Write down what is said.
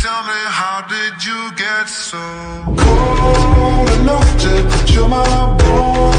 tell me, how did you get so cold enough to chill my bones?